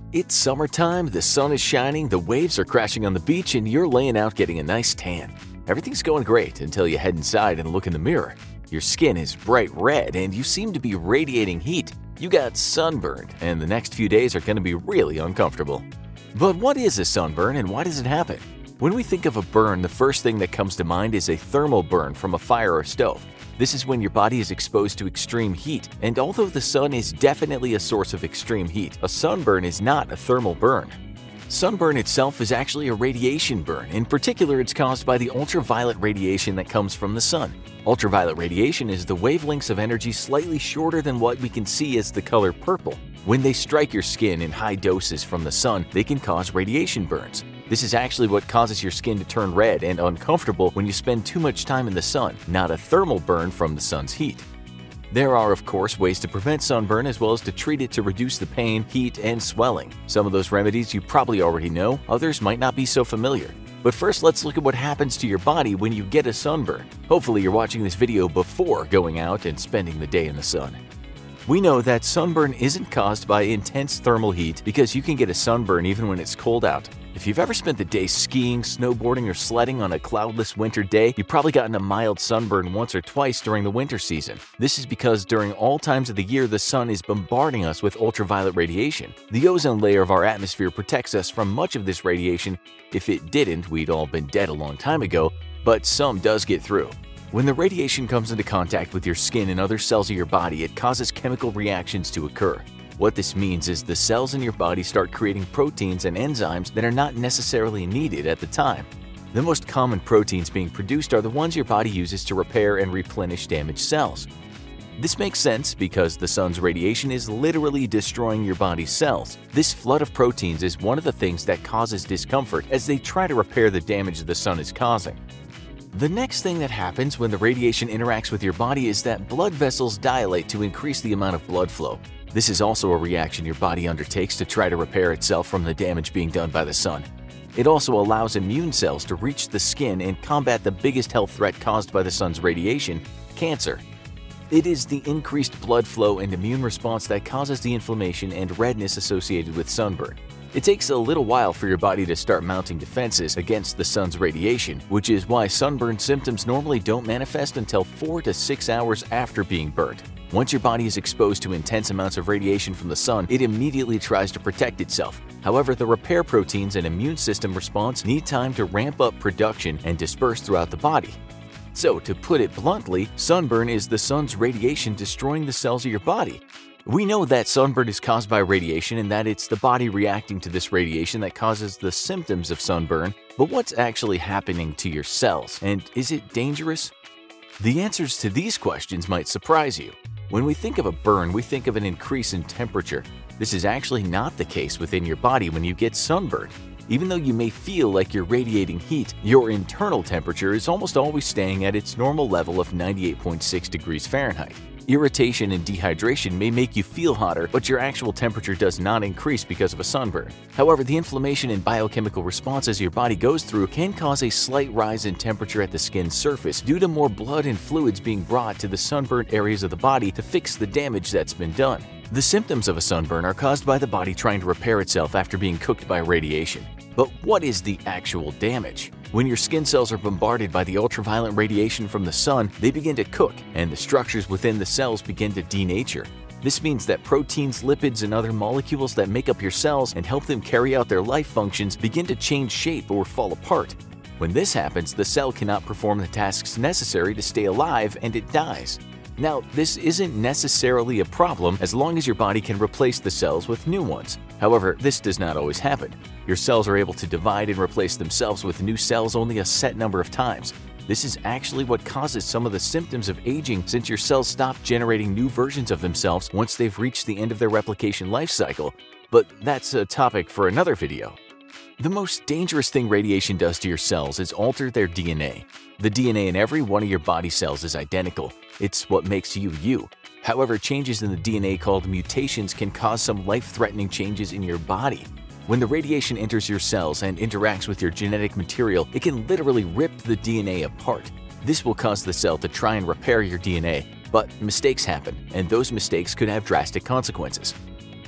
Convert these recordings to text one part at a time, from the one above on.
It's summertime, the sun is shining, the waves are crashing on the beach, and you're laying out getting a nice tan. Everything's going great until you head inside and look in the mirror. Your skin is bright red and you seem to be radiating heat. You got sunburned, and the next few days are going to be really uncomfortable. But what is a sunburn and why does it happen? When we think of a burn, the first thing that comes to mind is a thermal burn from a fire or stove. This is when your body is exposed to extreme heat, and although the sun is definitely a source of extreme heat, a sunburn is not a thermal burn. Sunburn itself is actually a radiation burn. In particular, it's caused by the ultraviolet radiation that comes from the sun. Ultraviolet radiation is the wavelengths of energy slightly shorter than what we can see as the color purple. When they strike your skin in high doses from the sun, they can cause radiation burns. This is actually what causes your skin to turn red and uncomfortable when you spend too much time in the sun, not a thermal burn from the sun's heat. There are, of course, ways to prevent sunburn as well as to treat it to reduce the pain, heat, and swelling. Some of those remedies you probably already know, others might not be so familiar. But first, let's look at what happens to your body when you get a sunburn. Hopefully, you're watching this video before going out and spending the day in the sun. We know that sunburn isn't caused by intense thermal heat because you can get a sunburn even when it's cold out. If you've ever spent the day skiing, snowboarding, or sledding on a cloudless winter day, you've probably gotten a mild sunburn once or twice during the winter season. This is because during all times of the year, the sun is bombarding us with ultraviolet radiation. The ozone layer of our atmosphere protects us from much of this radiation. If it didn't, we'd all been dead a long time ago, but some does get through. When the radiation comes into contact with your skin and other cells of your body, it causes chemical reactions to occur. What this means is the cells in your body start creating proteins and enzymes that are not necessarily needed at the time. The most common proteins being produced are the ones your body uses to repair and replenish damaged cells. This makes sense because the sun's radiation is literally destroying your body's cells. This flood of proteins is one of the things that causes discomfort as they try to repair the damage the sun is causing. The next thing that happens when the radiation interacts with your body is that blood vessels dilate to increase the amount of blood flow. This is also a reaction your body undertakes to try to repair itself from the damage being done by the sun. It also allows immune cells to reach the skin and combat the biggest health threat caused by the sun's radiation, cancer. It is the increased blood flow and immune response that causes the inflammation and redness associated with sunburn. It takes a little while for your body to start mounting defenses against the sun's radiation, which is why sunburn symptoms normally don't manifest until 4 to 6 hours after being burnt. Once your body is exposed to intense amounts of radiation from the sun, it immediately tries to protect itself. However, the repair proteins and immune system response need time to ramp up production and disperse throughout the body. So, to put it bluntly, sunburn is the sun's radiation destroying the cells of your body. We know that sunburn is caused by radiation and that it's the body reacting to this radiation that causes the symptoms of sunburn, but what's actually happening to your cells, and is it dangerous? The answers to these questions might surprise you. When we think of a burn, we think of an increase in temperature. This is actually not the case within your body when you get sunburned. Even though you may feel like you're radiating heat, your internal temperature is almost always staying at its normal level of 98.6 degrees Fahrenheit. Irritation and dehydration may make you feel hotter, but your actual temperature does not increase because of a sunburn. However, the inflammation and biochemical responses your body goes through can cause a slight rise in temperature at the skin's surface due to more blood and fluids being brought to the sunburnt areas of the body to fix the damage that's been done. The symptoms of a sunburn are caused by the body trying to repair itself after being cooked by radiation. But what is the actual damage? When your skin cells are bombarded by the ultraviolet radiation from the sun, they begin to cook, and the structures within the cells begin to denature. This means that proteins, lipids, and other molecules that make up your cells and help them carry out their life functions begin to change shape or fall apart. When this happens, the cell cannot perform the tasks necessary to stay alive and it dies. Now, this isn't necessarily a problem as long as your body can replace the cells with new ones. However, this does not always happen. Your cells are able to divide and replace themselves with new cells only a set number of times. This is actually what causes some of the symptoms of aging since your cells stop generating new versions of themselves once they've reached the end of their replication life cycle. But that's a topic for another video. The most dangerous thing radiation does to your cells is alter their DNA. The DNA in every one of your body cells is identical. It's what makes you you. However, changes in the DNA called mutations can cause some life-threatening changes in your body. When the radiation enters your cells and interacts with your genetic material, it can literally rip the DNA apart. This will cause the cell to try and repair your DNA, but mistakes happen, and those mistakes could have drastic consequences.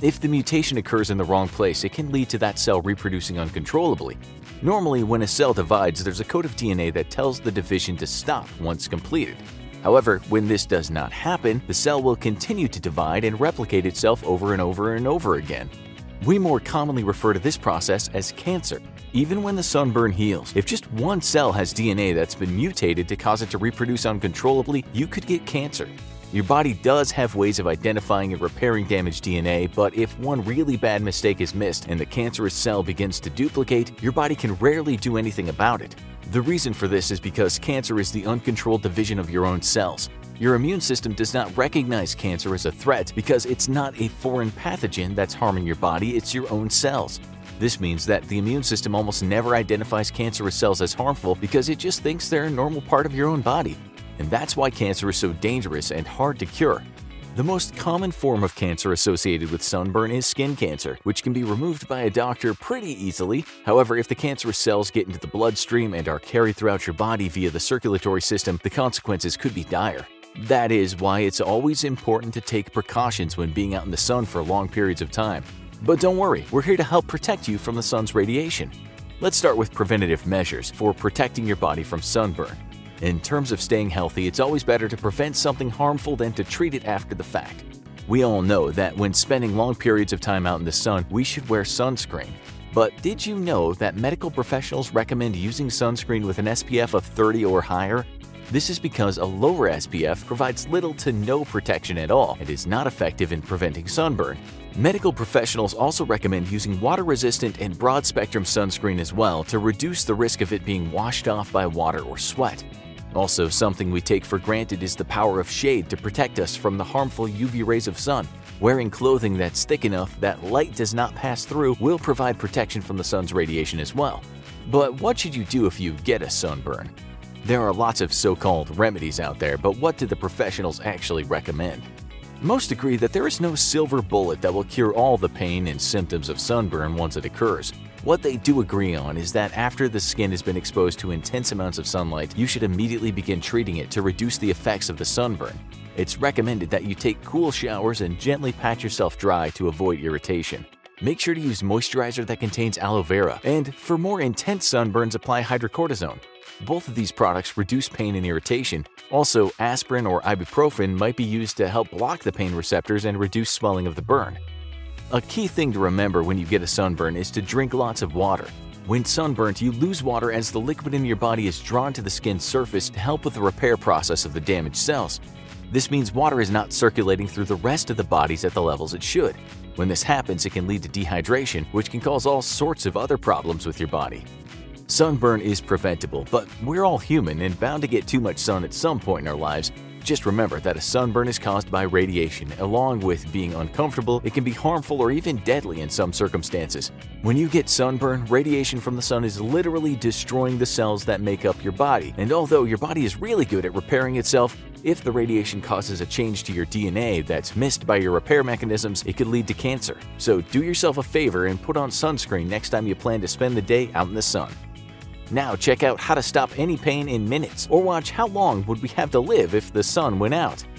If the mutation occurs in the wrong place, it can lead to that cell reproducing uncontrollably. Normally, when a cell divides, there's a code of DNA that tells the division to stop once completed. However, when this does not happen, the cell will continue to divide and replicate itself over and over and over again. We more commonly refer to this process as cancer. Even when the sunburn heals, if just one cell has DNA that's been mutated to cause it to reproduce uncontrollably, you could get cancer. Your body does have ways of identifying and repairing damaged DNA, but if one really bad mistake is missed and the cancerous cell begins to duplicate, your body can rarely do anything about it. The reason for this is because cancer is the uncontrolled division of your own cells. Your immune system does not recognize cancer as a threat because it's not a foreign pathogen that's harming your body, it's your own cells. This means that the immune system almost never identifies cancerous cells as harmful because it just thinks they're a normal part of your own body. And that's why cancer is so dangerous and hard to cure. The most common form of cancer associated with sunburn is skin cancer, which can be removed by a doctor pretty easily. However, if the cancerous cells get into the bloodstream and are carried throughout your body via the circulatory system, the consequences could be dire. That is why it's always important to take precautions when being out in the sun for long periods of time. But don't worry, we're here to help protect you from the sun's radiation. Let's start with preventative measures for protecting your body from sunburn. In terms of staying healthy, it's always better to prevent something harmful than to treat it after the fact. We all know that when spending long periods of time out in the sun, we should wear sunscreen. But did you know that medical professionals recommend using sunscreen with an SPF of 30 or higher? This is because a lower SPF provides little to no protection at all and is not effective in preventing sunburn. Medical professionals also recommend using water-resistant and broad-spectrum sunscreen as well to reduce the risk of it being washed off by water or sweat. Also, something we take for granted is the power of shade to protect us from the harmful UV rays of sun. Wearing clothing that's thick enough that light does not pass through will provide protection from the sun's radiation as well. But what should you do if you get a sunburn? There are lots of so-called remedies out there, but what do the professionals actually recommend? Most agree that there is no silver bullet that will cure all the pain and symptoms of sunburn once it occurs. What they do agree on is that after the skin has been exposed to intense amounts of sunlight, you should immediately begin treating it to reduce the effects of the sunburn. It's recommended that you take cool showers and gently pat yourself dry to avoid irritation. Make sure to use moisturizer that contains aloe vera, and for more intense sunburns, apply hydrocortisone. Both of these products reduce pain and irritation. Also, aspirin or ibuprofen might be used to help block the pain receptors and reduce swelling of the burn. A key thing to remember when you get a sunburn is to drink lots of water. When sunburnt, you lose water as the liquid in your body is drawn to the skin's surface to help with the repair process of the damaged cells. This means water is not circulating through the rest of the bodies at the levels it should. When this happens, it can lead to dehydration, which can cause all sorts of other problems with your body. Sunburn is preventable, but we're all human and bound to get too much sun at some point in our lives. Just remember that a sunburn is caused by radiation. Along with being uncomfortable, it can be harmful or even deadly in some circumstances. When you get sunburn, radiation from the sun is literally destroying the cells that make up your body. And although your body is really good at repairing itself, if the radiation causes a change to your DNA that's missed by your repair mechanisms, it could lead to cancer. So do yourself a favor and put on sunscreen next time you plan to spend the day out in the sun. Now check out how to stop any pain in minutes, or watch how long would we have to live if the sun went out.